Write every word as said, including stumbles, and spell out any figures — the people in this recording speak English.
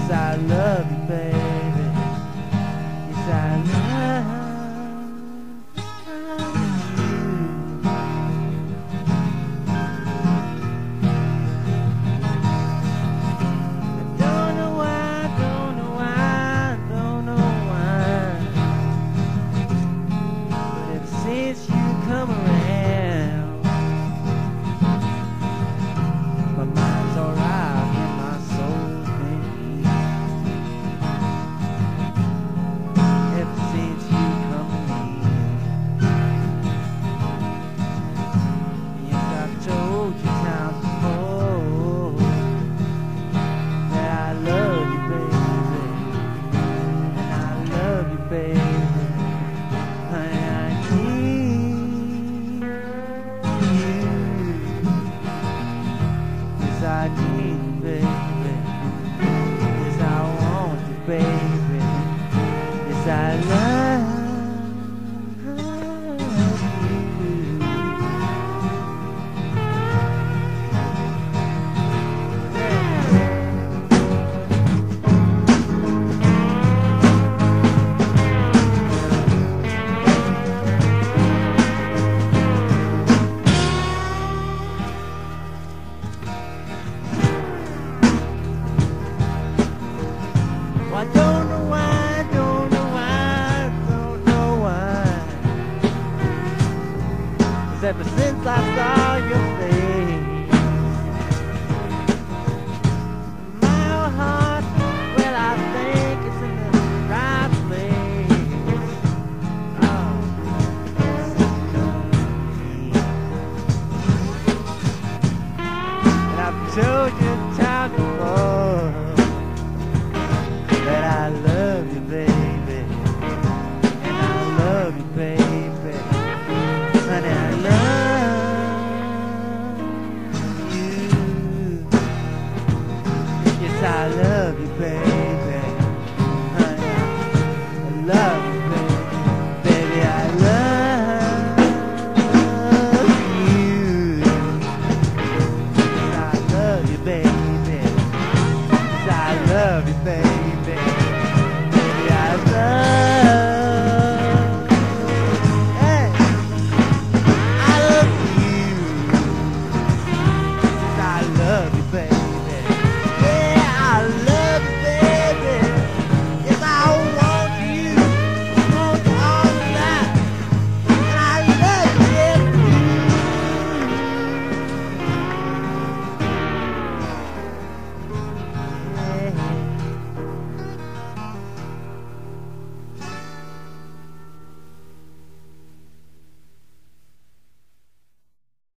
Yes, I love you, baby. Yes, I love you. I don't know why, don't know why, don't know why, but ever since you come around, my mind's alright and my soul's been easy. Ever since you come to me. Yes, I've told you times before that I love you, baby, and I love you, baby, and I need you. Yes, I need you, baby. Yes, I want you, baby. Yes, I love you. I don't know why, don't know why, don't know why. 'Cause ever since I saw your face, my heart, well, I think it's in the right place. Oh, so lonely. And I've told you times before that I love you, baby, and I love you, baby, and I love you. Yes, I love you, baby.